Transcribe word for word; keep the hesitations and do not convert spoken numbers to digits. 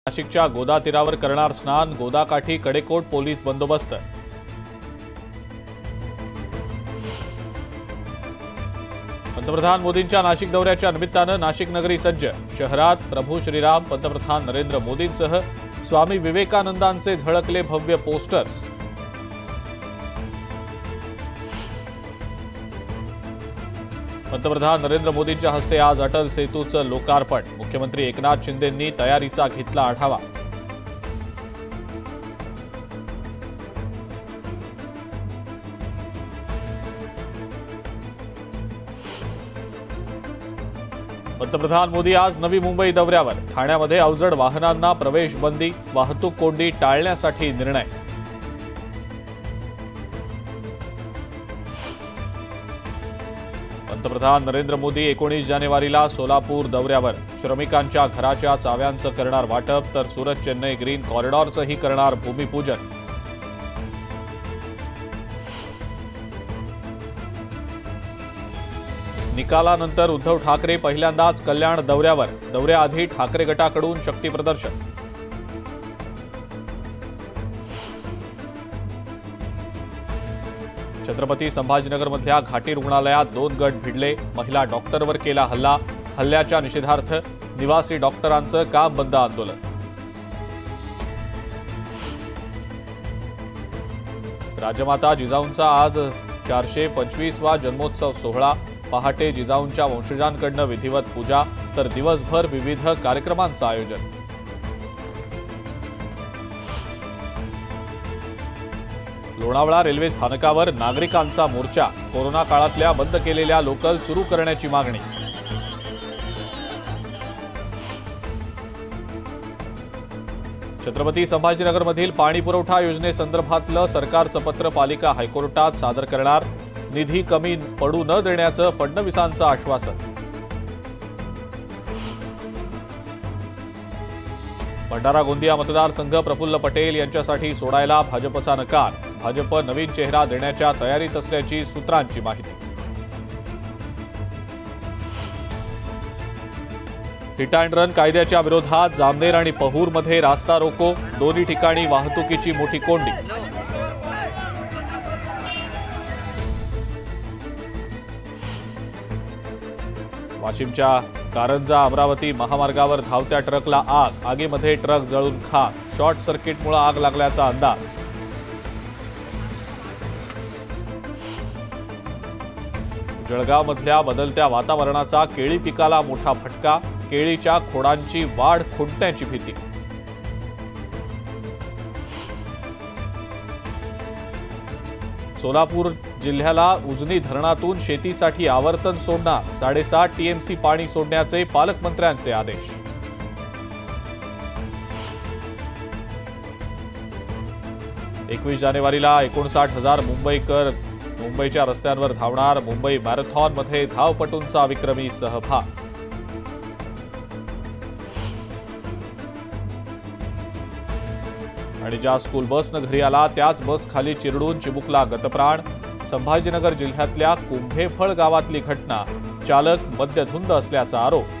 नाशिकच्या गोदा तीरावर करणार स्नान, गोदाकाठी कडेकोट पोलीस बंदोबस्त। पंतप्रधान मोदींच्या नाशिक दौऱ्याच्या निमित्तानं नाशिक नगरी सज्ज। शहरात प्रभू श्रीराम, पंतप्रधान नरेंद्र मोदींसह स्वामी विवेकानंदांचे झळकले भव्य पोस्टर्स। पंतप्रधान नरेंद्र मोदींच्या हस्ते आज अटल सेतूचं लोकार्पण। मुख्यमंत्री एकनाथ शिंदेंनी तयारीचा घेतला आढावा। पंतप्रधान मोदी आज नवी मुंबई दौऱ्यावर। ठाण्यामध्ये अवजड वाहनांना प्रवेश बंदी, वाहतूक कोंडी टाळण्यासाठी निर्णय। पंतप्रधान नरेंद्र मोदी एकोणीस जानेवारीला सोलापूर दौऱ्यावर। श्रमिकांच्या घराच्या चाव्यांचं करणार वाटप, तर सुरत चेन्नई ग्रीन कॉरिडॉरचंही करणार भूमिपूजन। निकालानंतर उद्धव ठाकरे पहिल्यांदाच कल्याण दौऱ्यावर। दौऱ्याआधी ठाकरे गटाकडून शक्तीप्रदर्शन। छत्रपती संभाजीनगरमधल्या घाटी रुग्णालयात दोन गट भिडले। महिला डॉक्टरवर केला हल्ला। हल्ल्याच्या निषेधार्थ निवासी डॉक्टरांचं काम बंद आंदोलन। राजमाता जिजाऊंचा आज चारशे पंचवीसवा जन्मोत्सव सोहळा। पहाटे जिजाऊंच्या वंशजांकडनं विधिवत पूजा, तर दिवसभर विविध कार्यक्रमांचं आयोजन। लोणावळा रेल्वे स्थानकावर नागरिकांचा मोर्चा। कोरोना काळातल्या बंद केलेल्या लोकल सुरू करण्याची मागणी। छत्रपती संभाजीनगरमधील पाणी पुरवठा योजनेसंदर्भातलं सरकारचं पत्र पालिका हायकोर्टात सादर करणार। निधी कमी पडू न देण्याचं फडणवीसांचं आश्वासन। भंडारा गोंदिया मतदारसंघ प्रफुल्ल पटेल यांच्यासाठी सोडायला भाजपचा नकार। भाजप नवीन चेहरा देण्याच्या तयारीत असल्याची सूत्रांची माहिती। हिट अँड रन कायद्याच्या विरोधात जामनेर आणि पहूरमध्ये रास्ता रोको। दोन्ही ठिकाणी वाहतुकीची मोठी कोंडी। वाशिमच्या कारंजा अमरावती महामार्गावर धावत्या ट्रकला आग। आगीमध्ये ट्रक जळून खाक। शॉर्ट सर्किटमुळे आग लागल्याचा अंदाज। जळगावमधल्या बदलत्या वातावरणाचा केळी पिकाला मोठा फटका। केळीच्या खोडांची वाढ खुंटण्याची भीती। सोलापूर जिल्ह्याला उजनी धरणातून शेतीसाठी आवर्तन सोडणार। साडेसात टीएमसी पाणी सोडण्याचे पालकमंत्र्यांचे आदेश। एकवीस जानेवारीला एकोणसाठ हजार मुंबईकर मुंबईच्या रस्त्यांवर धावणार। मुंबई मॅरेथॉनमध्ये धावपटूंचा विक्रमी सहभाग। आणि ज्या स्कूल बसनं घरी आला त्याच बस खाली चिरडून चिमुकला गतप्राण। संभाजीनगर जिल्ह्यातल्या कुंभेफळ गावातली घटना। चालक मद्यधुंद असल्याचा आरोप।